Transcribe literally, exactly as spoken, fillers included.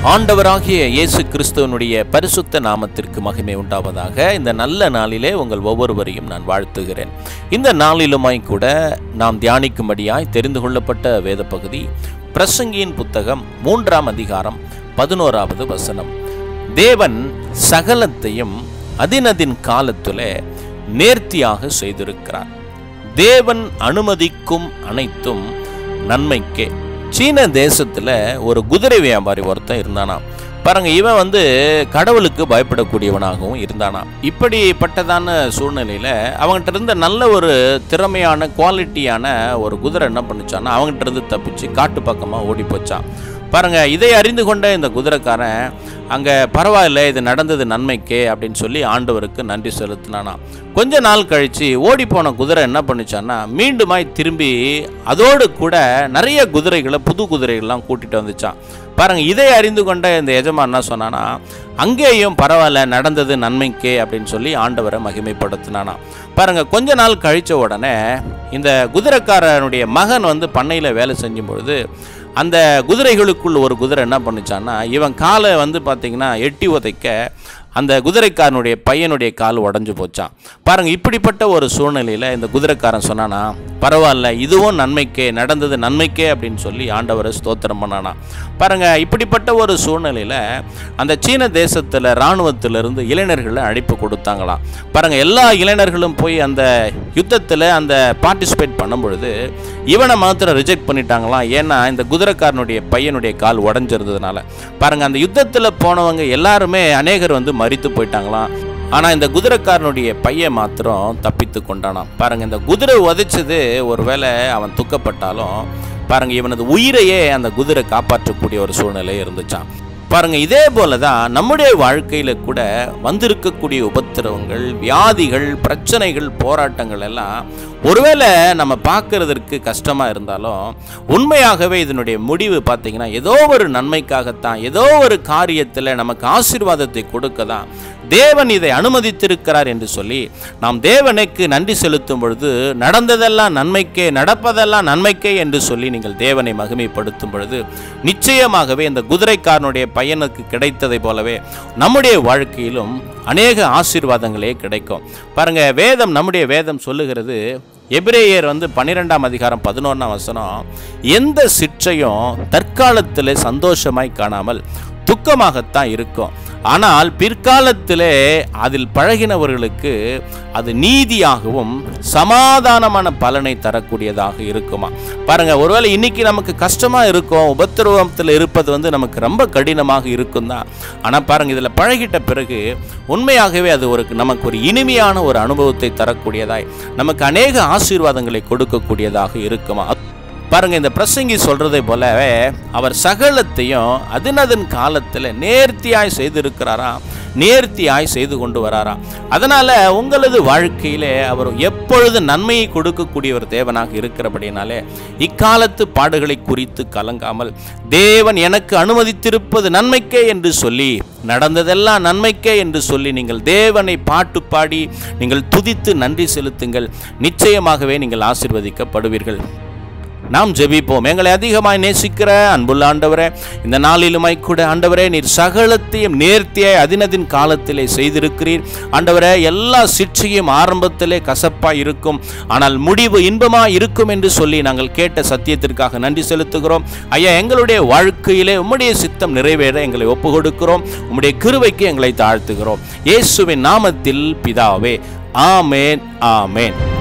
ஆண்டவராகிய இயேசு கிறிஸ்துவனுடைய பரிசுத்த நாமத்திற்கு மகிமை உண்டாவதாக. இந்த நல்ல நாளிலே உங்கள் ஒவ்வொருவரையும் நான் வாழ்த்துகிறேன். இந்த நாளிலுமாய் கூட நாம் தியானிக்கும்படியாய் தெரிந்து கொள்ளப்பட்ட வேத பகுதி பிரசங்கியின் புத்தகம் மூன்றாம் அதிகாரம் பதினோராவது வசனம். தேவன் சகலத்தையும் அதினதின் காலத்திலே நேர்த்தியாக செய்திருக்கிறார். தேவன் அனுமதிக்கும் அனைத்தும் நன்மைக்கே. சீன தேசத்தில் ஒரு குதிரை வியாபாரி ஒருத்தன் இருந்தானா. பாருங்க, இவன் வந்து கடவுளுக்கு பயப்படக்கூடியவனாகவும் இருந்தானா. இப்படிப்பட்டதான சூழ்நிலையில் அவங்ககிட்ட இருந்த நல்ல ஒரு திறமையான குவாலிட்டியான ஒரு குதிரை என்ன பண்ணிச்சான்னா அவங்ககிட்ட இருந்து தப்பிச்சு காட்டு பக்கமாக ஓடி போச்சான். பாருங்க, இதை அறிந்து கொண்ட இந்த குதிரைக்காரன் அங்கே பரவாயில்ல, இது நடந்தது நன்மைக்கே அப்படின்னு சொல்லி ஆண்டவருக்கு நன்றி செலுத்தினானா. கொஞ்ச நாள் கழித்து ஓடி போன குதிரை என்ன பண்ணிச்சான்னா மீண்டுமாய் திரும்பி அதோடு கூட நிறைய குதிரைகளை புது குதிரைகள்லாம் கூட்டிகிட்டு வந்துச்சான். பாருங்கள், இதை அறிந்து கொண்ட இந்த எஜமான் என்ன சொன்னான்னா அங்கேயும் பரவாயில்ல, நடந்தது நன்மைக்கே அப்படின்னு சொல்லி ஆண்டவரை மகிமைப்படுத்தினானா. பாருங்கள், கொஞ்ச நாள் கழித்த உடனே இந்த குதிரைக்காரனுடைய மகன் வந்து பண்ணையில் வேலை செஞ்சும் பொழுது அந்த குதிரைகளுக்குள் ஒரு குதிரை என்ன பண்ணிச்சான்னா இவன் காலை வந்து பார்த்திங்கன்னா எட்டி உதைக்க அந்த குதிரைக்காரனுடைய பையனுடைய கால் உடஞ்சி போச்சான். பாருங்கள், இப்படிப்பட்ட ஒரு சூழ்நிலையில் இந்த குதிரைக்காரன் சொன்னானா பரவாயில்ல, இதுவும் நன்மைக்கே, நடந்தது நன்மைக்கே அப்படின்னு சொல்லி ஆண்டவரை ஸ்தோத்திரம் பண்ணானா. பாருங்கள், இப்படிப்பட்ட ஒரு சூழ்நிலையில் அந்த சீன தேசத்தில் இராணுவத்திலிருந்து இளைஞர்களை அழைப்பு கொடுத்தாங்களாம். பாருங்கள், எல்லா இளைஞர்களும் போய் அந்த யுத்தத்தில் அந்த பார்ட்டிசிபேட் பண்ணும் பொழுது இவனை மாத்திரம் ரிஜெக்ட் பண்ணிட்டாங்களாம். ஏன்னா இந்த குதிரைக்காரனுடைய பையனுடைய கால் உடஞ்சிருந்ததுனால. பாருங்கள், அந்த யுத்தத்தில் போனவங்க எல்லாருமே அநேகர் வந்து மரித்து போயிட்டாங்களாம். ஆனால் இந்த குதிரைக்காரனுடைய பையன் மாத்திரம் தப்பித்து கொண்டானாம். பாருங்கள், இந்த குதிரை உதைச்சது ஒருவேளை அவன் துக்கப்பட்டாலும் பாருங்கள் இவனது உயிரையே அந்த குதிரை காப்பாற்றக்கூடிய ஒரு சூழ்நிலை இருந்துச்சான். பாருங்கள், இதே போல தான் நம்முடைய வாழ்க்கையில் கூட வந்திருக்கக்கூடிய உபத்திரவங்கள், வியாதிகள், பிரச்சனைகள், போராட்டங்கள் எல்லாம் ஒருவேளை நம்ம பார்க்கறதற்கு கஷ்டமாக இருந்தாலும் உண்மையாகவே இதனுடைய முடிவு பார்த்திங்கன்னா ஏதோ ஒரு நன்மைக்காகத்தான், ஏதோ ஒரு காரியத்தில் நமக்கு ஆசீர்வாதத்தை கொடுக்க தான் தேவன் இதை அனுமதித்திருக்கிறார் என்று சொல்லி நாம் தேவனுக்கு நன்றி செலுத்தும் பொழுது நடந்ததெல்லாம் நன்மைக்கே, நடப்பதெல்லாம் நன்மைக்கே என்று சொல்லி நீங்கள் தேவனை மகிமைப்படுத்தும் பொழுது நிச்சயமாகவே இந்த குதிரைக்காரனுடைய பையனுக்கு கிடைத்ததை போலவே நம்முடைய வாழ்க்கையிலும் அநேக ஆசீர்வாதங்களே கிடைக்கும். பாருங்க, வேதம் நம்முடைய வேதம் சொல்லுகிறது, எபிரேயர் வந்து பன்னிரெண்டாம் அதிகாரம் பதினொன்றாம் வசனம், எந்த சிற்றையும் தற்காலத்தில் சந்தோஷமாய் காணாமல் துக்கமாகத்தான் இருக்கும், ஆனால் பிற்காலத்திலே அதில் பழகினவர்களுக்கு அது நீதியாகவும் சமாதானமான பலனை தரக்கூடியதாக இருக்குமா. பாருங்கள், ஒருவேளை இன்னைக்கு நமக்கு கஷ்டமாக இருக்கும், உபத்திரவத்தில் இருப்பது வந்து நமக்கு ரொம்ப கடினமாக இருக்கும் தான். ஆனால் பாருங்கள், இதில் பழகிட்ட பிறகு உண்மையாகவே அது ஒரு நமக்கு ஒரு இனிமையான ஒரு அனுபவத்தை தரக்கூடியதாய், நமக்கு அநேக ஆசீர்வாதங்களை கொடுக்கக்கூடியதாக இருக்குமா. பாருங்க, இந்த பிரசங்கி சொல்றதை போலவே அவர் சகலத்தையும் அதினதன் காலத்தில் நேர்த்தியாய் செய்திருக்கிறாராம், நேர்த்தியாய் செய்து கொண்டு வராராம். அதனால உங்களது வாழ்க்கையிலே அவர் எப்பொழுது நன்மையை கொடுக்கக்கூடிய ஒரு தேவனாக இருக்கிறபடினாலே இக்காலத்து பாடுகளை குறித்து கலங்காமல் தேவன் எனக்கு அனுமதித்திருப்பது நன்மைக்கே என்று சொல்லி, நடந்ததெல்லாம் நன்மைக்கே என்று சொல்லி நீங்கள் தேவனை பாட்டு பாடி நீங்கள் துதித்து நன்றி செலுத்துங்கள். நிச்சயமாகவே நீங்கள் ஆசீர்வதிக்கப்படுவீர்கள். நாம் ஜெபிப்போம். எங்களை அதிகமாய் நேசிக்கிற அன்புள்ள ஆண்டவரே, இந்த நாளிலுமாய் கூட ஆண்டவரே நீர் சகலத்தையும் நேர்த்தியாய் அதினதின் காலத்திலே செய்திருக்கிறீர். ஆண்டவரே, எல்லா சிற்றையும் ஆரம்பத்திலே கசப்பாய் இருக்கும், ஆனால் முடிவு இன்பமாய் இருக்கும் என்று சொல்லி நாங்கள் கேட்ட சத்தியத்திற்காக நன்றி செலுத்துகிறோம். ஐயா, எங்களுடைய வாழ்க்கையிலே உம்முடைய சித்தம் நிறைவேற எங்களை ஒப்பு கொடுக்கிறோம். உம்முடைய கிருபைக்கு எங்களை தாழ்த்துகிறோம். இயேசுவின் நாமத்தில் பிதாவே, ஆமேன், ஆமேன்.